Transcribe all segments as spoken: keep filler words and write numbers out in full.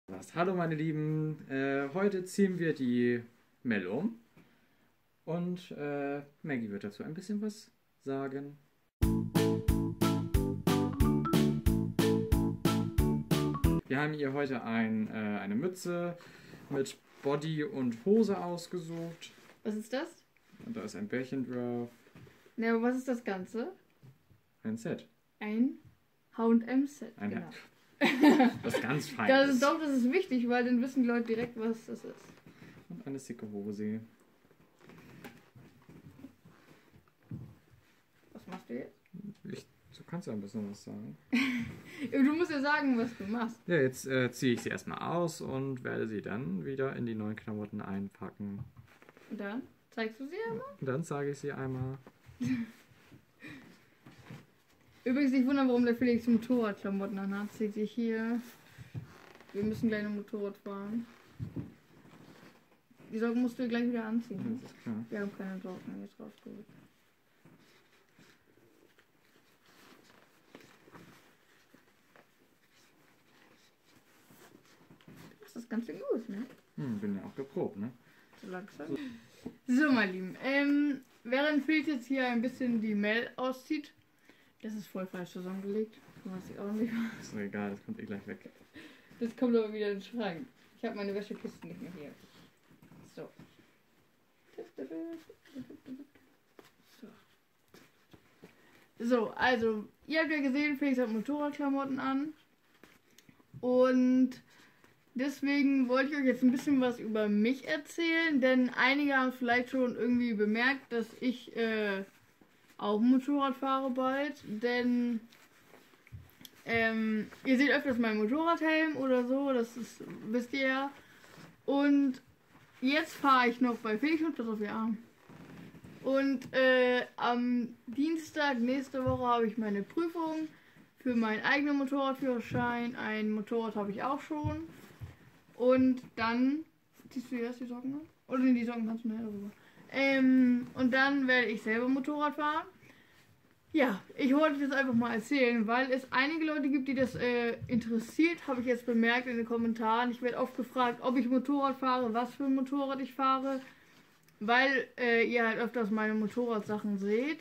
Was? Hallo meine Lieben, äh, heute ziehen wir die Mel um und äh, Maggie wird dazu ein bisschen was sagen. Wir haben ihr heute ein, äh, eine Mütze mit Body und Hose ausgesucht. Was ist das? Und da ist ein Bärchen drauf. Na, aber was ist das Ganze? Ein Set. Ein H und M-Set, Ein genau. Was ganz Feines. Das ist doch, das ist wichtig, weil dann wissen die Leute direkt, was das ist. Und eine dicke Hose. Was machst du jetzt? Ich, du kannst ja ein bisschen was sagen. Du musst ja sagen, was du machst. Ja, jetzt äh, ziehe ich sie erstmal aus und werde sie dann wieder in die neuen Klamotten einpacken. Und dann? Zeigst du sie einmal? Und dann sage ich sie einmal. Übrigens nicht wundern, warum der Felix Motorradklamotten anhat. Seht ihr hier. Wir müssen gleich ein Motorrad fahren. Die Socken musst du gleich wieder anziehen. Das ist klar. Wir haben keine Socken jetzt rausgeholt. Das ist ganz schön gut, ne? Hm, bin ja auch geprobt, ne? So langsam. So, meine Lieben. Ähm, während Felix jetzt hier ein bisschen die Mel auszieht. Das ist voll falsch zusammengelegt. Du hast sie auch nicht. Ist doch egal, das kommt eh gleich weg. Das kommt aber wieder in den Schrank. Ich habe meine Wäschekiste nicht mehr hier. So. So. So, also, ihr habt ja gesehen, Felix hat Motorradklamotten an. Und deswegen wollte ich euch jetzt ein bisschen was über mich erzählen, denn einige haben vielleicht schon irgendwie bemerkt, dass ich äh, auch Motorrad fahre bald, denn ähm, ihr seht öfters meinen Motorradhelm oder so, das ist, wisst ihr ja. Und jetzt fahre ich noch bei Felix und Platz auf ihr Arm. Und äh, am Dienstag nächste Woche habe ich meine Prüfung für meinen eigenen Motorradführerschein. Ein Motorrad habe ich auch schon. Und dann. Ziehst du erst die Socken an? Oder die Socken kannst du nachher darüber. Ähm, und dann werde ich selber Motorrad fahren. Ja, ich wollte das einfach mal erzählen, weil es einige Leute gibt, die das äh, interessiert, habe ich jetzt bemerkt in den Kommentaren. Ich werde oft gefragt, ob ich Motorrad fahre, was für ein Motorrad ich fahre, weil äh, ihr halt öfters meine Motorradsachen seht.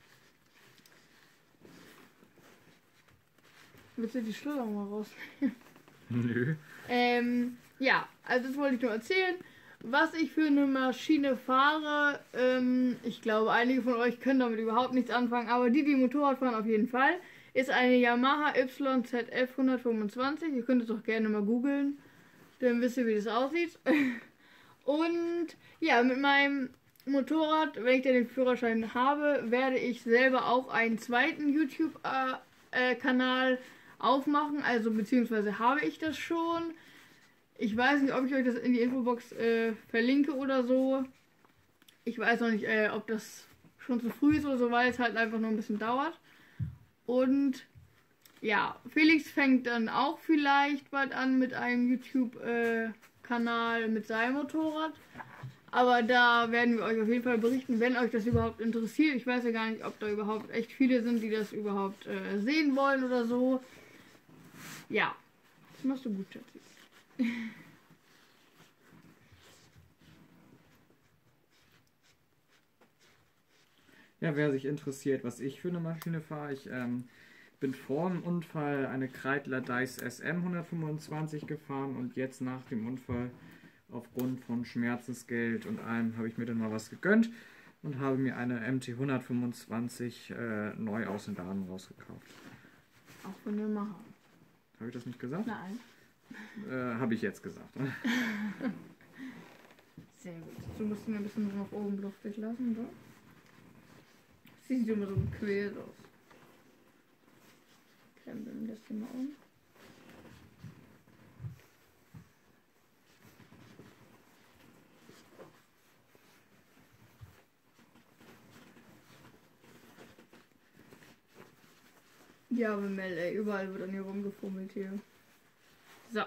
Willst du die Schilder mal rausnehmen? Nö. Ähm, ja, also das wollte ich nur erzählen. Was ich für eine Maschine fahre, ähm, ich glaube, einige von euch können damit überhaupt nichts anfangen, aber die, die Motorrad fahren, auf jeden Fall, ist eine Yamaha Y Z F hundertfünfundzwanzig. Ihr könnt es auch gerne mal googeln, dann wisst ihr, wie das aussieht. Und ja, mit meinem Motorrad, wenn ich dann den Führerschein habe, werde ich selber auch einen zweiten YouTube-Kanal äh, äh, aufmachen, also beziehungsweise habe ich das schon. Ich weiß nicht, ob ich euch das in die Infobox äh, verlinke oder so. Ich weiß noch nicht, äh, ob das schon zu früh ist oder so, weil es halt einfach noch ein bisschen dauert. Und ja, Felix fängt dann auch vielleicht bald an mit einem YouTube-Kanal äh, mit seinem Motorrad. Aber da werden wir euch auf jeden Fall berichten, wenn euch das überhaupt interessiert. Ich weiß ja gar nicht, ob da überhaupt echt viele sind, die das überhaupt äh, sehen wollen oder so. Ja, das machst du gut, Schatzi. Ja, wer sich interessiert, was ich für eine Maschine fahre, ich ähm, bin vor dem Unfall eine Kreidler Dice S M hundertfünfundzwanzig gefahren und jetzt nach dem Unfall aufgrund von Schmerzensgeld und allem habe ich mir dann mal was gegönnt und habe mir eine M T hundertfünfundzwanzig äh, neu aus dem Laden rausgekauft. Auch von der Macher. Habe ich das nicht gesagt? Nein. Äh, habe ich jetzt gesagt. Sehr gut. Du musst ihn ein bisschen nach oben luftig lassen, oder? Sieht immer so bequem aus. Krempeln das hier mal um. Ja, aber Mel, ey, überall wird an ihr rumgefummelt hier. So.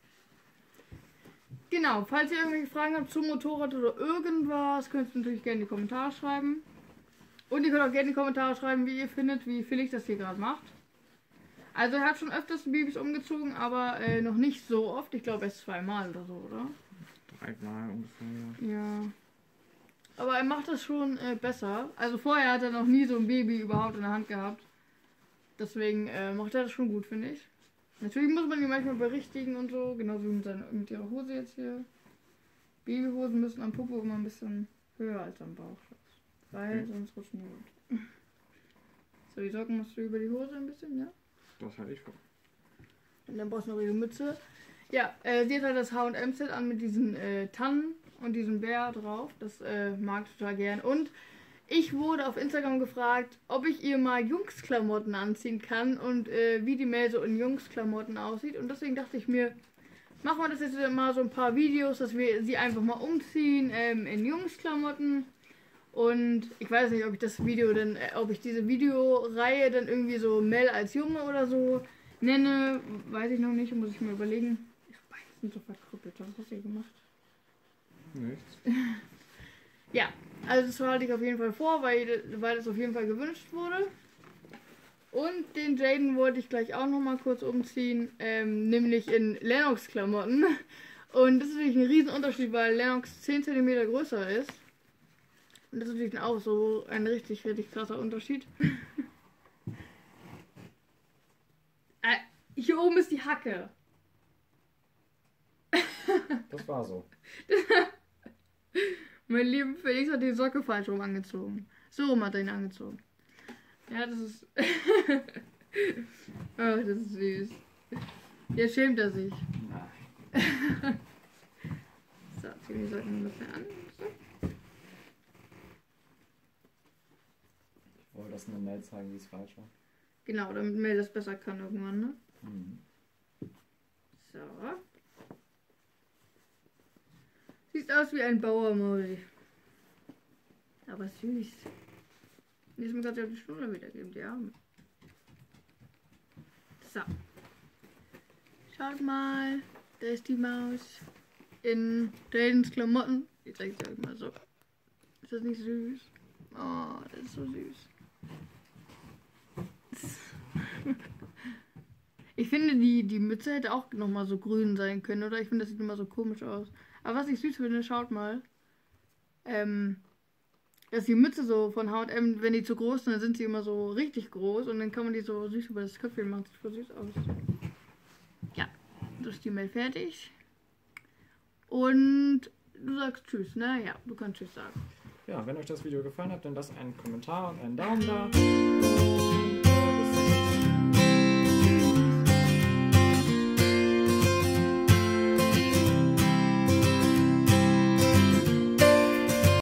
Genau, falls ihr irgendwelche Fragen habt zum Motorrad oder irgendwas, könnt ihr natürlich gerne in die Kommentare schreiben. Und ihr könnt auch gerne in die Kommentare schreiben, wie ihr findet, wie Felix das hier gerade macht. Also er hat schon öfters die Babys umgezogen, aber äh, noch nicht so oft. Ich glaube erst zweimal oder so, oder? Dreimal ungefähr, ja. Ja. Aber er macht das schon äh, besser. Also vorher hat er noch nie so ein Baby überhaupt in der Hand gehabt. Deswegen äh, macht er das schon gut, finde ich. Natürlich muss man ihn manchmal berichtigen und so, genauso wie mit, seiner, mit ihrer Hose jetzt hier. Babyhosen müssen am Popo immer ein bisschen höher als am Bauch. Weil Okay. sonst rutschen die runter. So, die Socken machst du über die Hose ein bisschen, ja? Das hatte ich vor. Und dann brauchst du noch ihre Mütze. Ja, äh, sie hat halt das H und M-Set an mit diesen äh, Tannen und diesem Bär drauf. Das äh, mag ich total gern. Und ich wurde auf Instagram gefragt, ob ich ihr mal Jungsklamotten anziehen kann und äh, wie die Mel so in Jungsklamotten aussieht. Und deswegen dachte ich mir, machen wir das jetzt mal so ein paar Videos, dass wir sie einfach mal umziehen ähm, in Jungsklamotten. Und ich weiß nicht, ob ich das Video dann, äh, ob ich diese Videoreihe dann irgendwie so Mel als Junge oder so nenne. Weiß ich noch nicht, muss ich mir überlegen. Ihre Beine sind so verkrüppelt, was hast du hier gemacht? Nichts. Ja, also das halte ich auf jeden Fall vor, weil, weil das auf jeden Fall gewünscht wurde. Und den Jaden wollte ich gleich auch nochmal kurz umziehen, ähm, nämlich in Lennox-Klamotten. Und das ist natürlich ein Riesenunterschied, weil Lennox zehn Zentimeter größer ist. Und das ist natürlich auch so ein richtig, richtig krasser Unterschied. äh, hier oben ist die Hacke. Das war so. Mein lieber Felix hat die Socke falsch rum angezogen. So rum hat er ihn angezogen. Ja, das ist... Ach, das ist süß. Jetzt schämt er sich. Nein. So, ziehen die Socken ein bisschen an. So. Ich wollte das nur Mel zeigen, wie es falsch war. Genau, damit Mel das besser kann irgendwann, ne? Mhm. So. Sieht aus wie ein Bauermaul. Aber süß. Jetzt muss er auf die Stunde wiedergeben, die Arme. So. Schaut mal. Da ist die Maus. In Jadens Klamotten. Ich zeig's euch mal so. Ist das nicht süß? Oh, das ist so süß. Ich finde, die, die Mütze hätte auch nochmal so grün sein können, oder? Ich finde, das sieht immer so komisch aus. Aber was ich süß finde, schaut mal. Ähm, dass die Mütze so von H und M, wenn die zu groß sind, dann sind sie immer so richtig groß und dann kann man die so süß über das Köpfchen machen. Sieht voll süß aus. Ja, so ist die Mail fertig. Und du sagst Tschüss, ne? Ja, du kannst Tschüss sagen. Ja, wenn euch das Video gefallen hat, dann lasst einen Kommentar und einen Daumen da.